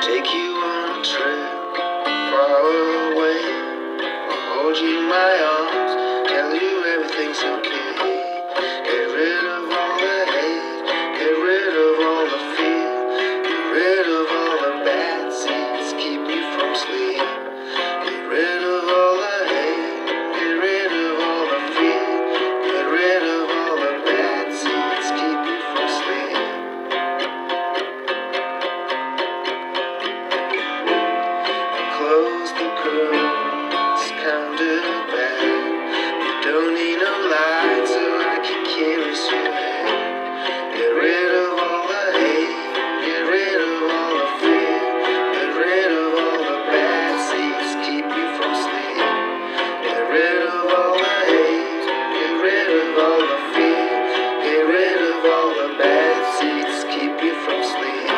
Take you on a trip far away. I'll hold you in my arms, tell you everything's okay. Get rid of all the hate, get rid of all the fear, get rid of all the bad seeds, keep you from sleep. Get rid of all the hate, get rid of all the fear, get rid of all the bad seeds, keep you from sleep. Close the curtains, count to bed. You don't need no light so I can caress your head. Get rid of all the hate, get rid of all the fear, get rid of all the bad seeds, keep you from sleep. Get rid of all the hate, get rid of all the fear, get rid of all the bad seeds, keep you from sleep.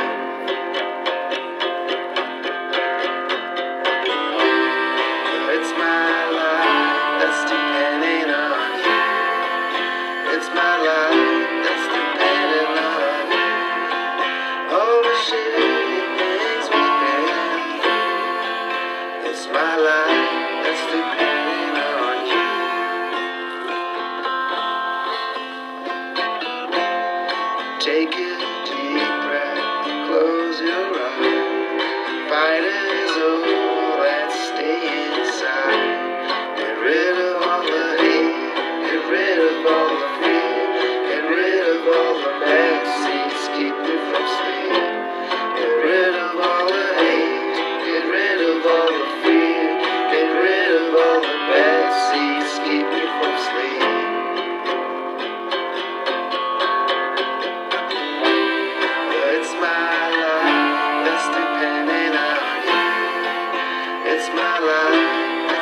It's my life that's depending on you. It's my life that's depending on you. All the shitty things we've been through. It's my life that's depending on you. Take a deep breath, close your eyes. Fight is over, let's stay inside. Get rid of all the hate, get rid of all the fear, get rid of all the bad seeds, keep you from sleep. Get rid of all the hate, get rid of all the fear, get rid of all the bad seeds, keep you from sleep. It's my life that's depending on you. It's my life